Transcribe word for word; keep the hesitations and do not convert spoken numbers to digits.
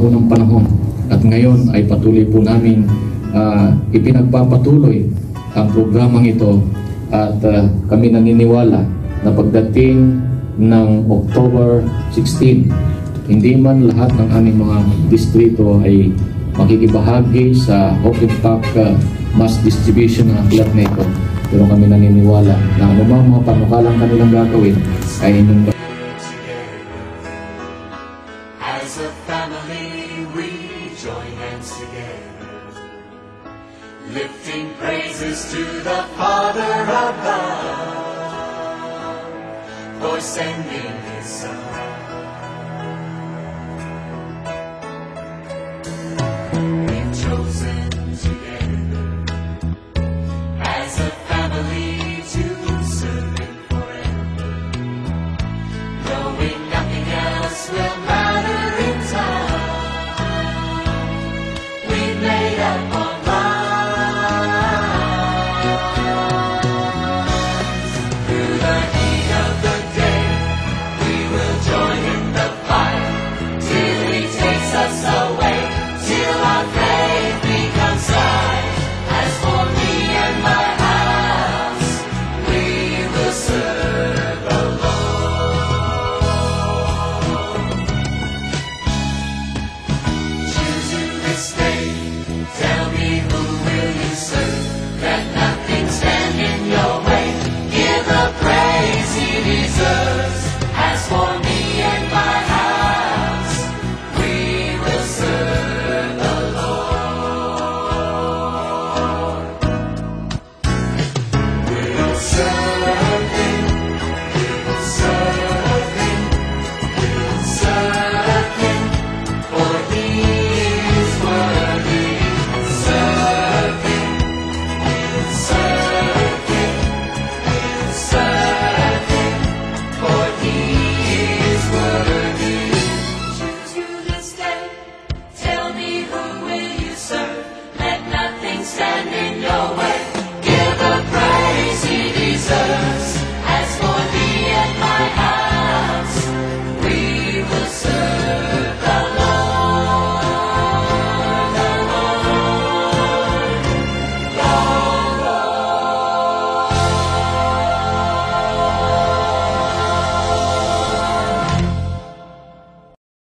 unang panahon. At ngayon ay patuloy po namin uh, ipinagpapatuloy ang programang ito at uh, kami naniniwala na pagdating ng October sixteen, hindi man lahat ng aming mga distrito ay makikibahagi sa Hope Impact uh, mass distribution ng aklat na ito. Pero kami naniniwala na anumang mga panukalang kanilang gagawin ay inyong as a family we join hands together, lifting praises to the Father above for sending His Son. We've chosen together as a family to serve Him forever, knowing nothing else will matter in time. We've made up our minds. Through the heat of the day, we will join in the fight till He takes us all.